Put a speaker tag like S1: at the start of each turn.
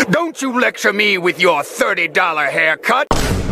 S1: Don't you lecture me with your $30 haircut!